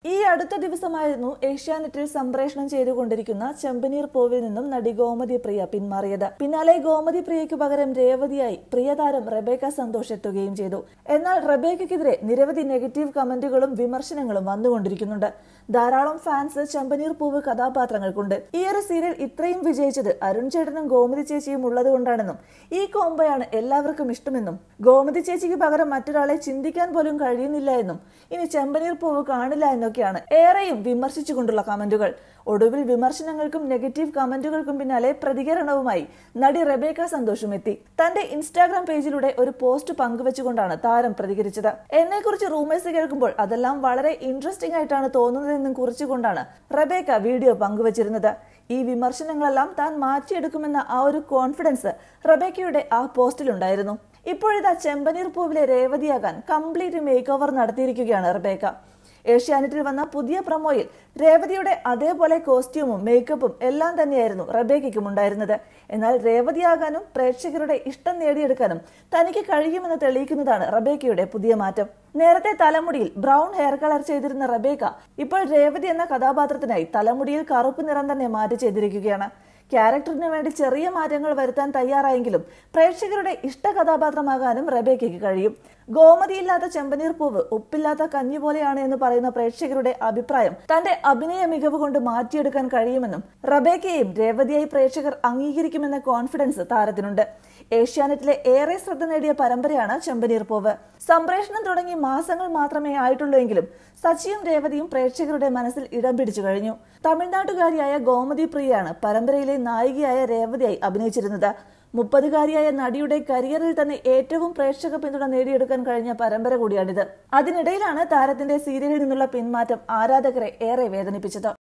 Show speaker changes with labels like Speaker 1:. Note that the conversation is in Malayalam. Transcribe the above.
Speaker 1: ഈ അടുത്ത ദിവസമായിരുന്നു ഏഷ്യാനെറ്റിൽ സംപ്രേഷണം ചെയ്തുകൊണ്ടിരിക്കുന്ന ചെമ്പനീർ പൂവിൽ നിന്നും നടി ഗോമതി പ്രിയ പിന്മാറിയത്. പിന്നാലെ ഗോമതി പ്രിയയ്ക്ക് പകരം രേവതിയായി പ്രിയതാരം റെബേക്ക സന്തോഷ് എത്തുകയും ചെയ്തു. എന്നാൽ റെബേക്കയ്ക്കെതിരെ നിരവധി നെഗറ്റീവ് കമന്റുകളും വിമർശനങ്ങളും വന്നുകൊണ്ടിരിക്കുന്നുണ്ട്. ധാരാളം ഫാൻസ് ചെമ്പനീർ പൂവ് കഥാപാത്രങ്ങൾക്കുണ്ട്. ഈ ഒരു സീരിയൽ ഇത്രയും വിജയിച്ചത് അരുൺ ചേട്ടനും ഗോമതി ചേച്ചിയും ഉള്ളത് കൊണ്ടാണെന്നും ഈ കോംബോയാണ് എല്ലാവർക്കും ഇഷ്ടമെന്നും ഗോമതി ചേച്ചിക്ക് പകരം മറ്റൊരാളെ ചിന്തിക്കാൻ പോലും കഴിയുന്നില്ല എന്നും ഇനി ചെമ്പനീർ പൂവ് കാണില്ല എന്നൊക്കെയാണ് ഏറെയും വിമർശിച്ചുകൊണ്ടുള്ള കമന്റുകൾ. ഒടുവിൽ വിമർശനങ്ങൾക്കും നെഗറ്റീവ് കമന്റുകൾക്കും പിന്നാലെ പ്രതികരണവുമായി നടി റെബേക്ക സന്തോഷും എത്തി. തന്റെ ഇൻസ്റ്റാഗ്രാം പേജിലൂടെ ഒരു പോസ്റ്റ് പങ്കുവെച്ചുകൊണ്ടാണ് താരം പ്രതികരിച്ചത്. എന്നെക്കുറിച്ച് റൂമേഴ്സ് കേൾക്കുമ്പോൾ അതെല്ലാം വളരെ ഇൻട്രസ്റ്റിംഗ് ആയിട്ടാണ് തോന്നുന്നതെന്നും കുറിച്ചുകൊണ്ടാണ് റെബേക്ക വീഡിയോ പങ്കുവച്ചിരുന്നത്. ഈ വിമർശനങ്ങളെല്ലാം താൻ മാറ്റിയെടുക്കുമെന്ന ആ ഒരു കോൺഫിഡൻസ് റെബേക്കയുടെ ആ പോസ്റ്റിലുണ്ടായിരുന്നു. ഇപ്പോഴിതാ ചെമ്പനീർ പൂവിലെ രേവതിയാകാൻ കംപ്ലീറ്റ് മേക്ക് ഓവർ നടത്തിയിരിക്കുകയാണ് റെബേക്ക. ഏഷ്യാനെറ്റിൽ വന്ന പുതിയ പ്രൊമോയിൽ രേവതിയുടെ അതേപോലെ കോസ്റ്റ്യൂമും മേക്കപ്പും എല്ലാം തന്നെയായിരുന്നു റെബേക്കയ്ക്കും ഉണ്ടായിരുന്നത്. എന്നാൽ രേവതിയാകാനും പ്രേക്ഷകരുടെ ഇഷ്ടം നേടിയെടുക്കാനും തനിക്ക് കഴിയുമെന്ന് തെളിയിക്കുന്നതാണ് റെബേക്കയുടെ പുതിയ മാറ്റം. നേരത്തെ തലമുടിയിൽ ബ്രൗൺ ഹെയർ കളർ ചെയ്തിരുന്ന റെബേക്ക ഇപ്പോൾ രേവതി എന്ന കഥാപാത്രത്തിനായി തലമുടിയിൽ കറുപ്പ് നിറം തന്നെ മാറ്റി ചെയ്തിരിക്കുകയാണ്. ക്യാരക്ടറിന് വേണ്ടി ചെറിയ മാറ്റങ്ങൾ വരുത്താൻ തയ്യാറായെങ്കിലും പ്രേക്ഷകരുടെ ഇഷ്ട കഥാപാത്രമാകാനും റെബേക്കയ്ക്ക് കഴിയും. ഗോമതിയില്ലാത്ത ചെമ്പനീർ പൂവ് ഉപ്പില്ലാത്ത കഞ്ഞി പോലെയാണ് എന്ന് പറയുന്ന പ്രേക്ഷകരുടെ അഭിപ്രായം തന്റെ അഭിനയ മികവ് കൊണ്ട് മാറ്റിയെടുക്കാൻ കഴിയുമെന്നും റെബേക്കയെയും രേവതിയായി പ്രേക്ഷകർ അംഗീകരിക്കുമെന്ന കോൺഫിഡൻസ് താരത്തിനുണ്ട്. ഏഷ്യാനെറ്റിലെ ഏറെ ശ്രദ്ധ നേടിയ പരമ്പരയാണ് ചെമ്പനീർ പൂവ്. സംപ്രേഷണം തുടങ്ങി മാസങ്ങൾ മാത്രമേ ആയിട്ടുള്ളൂ എങ്കിലും സച്ചിയും രേവതിയും പ്രേക്ഷകരുടെ മനസ്സിൽ ഇടം പിടിച്ചു കഴിഞ്ഞു. തമിഴ്നാട്ടുകാരിയായ ഗോമതി പ്രിയയാണ് പരമ്പരയിലെ നായികയായ രേവതിയായി അഭിനയിച്ചിരുന്നത്. 30-കാരിയായ നടിയുടെ കരിയറിൽ തന്നെ ഏറ്റവും പ്രേക്ഷക പിന്തുണ നേടിയെടുക്കാൻ കഴിഞ്ഞ പരമ്പര കൂടിയാണിത്. അതിനിടയിലാണ് താരത്തിന്റെ സീരിയലിൽ നിന്നുള്ള പിന്മാറ്റം ആരാധകരെ ഏറെ വേദനിപ്പിച്ചത്.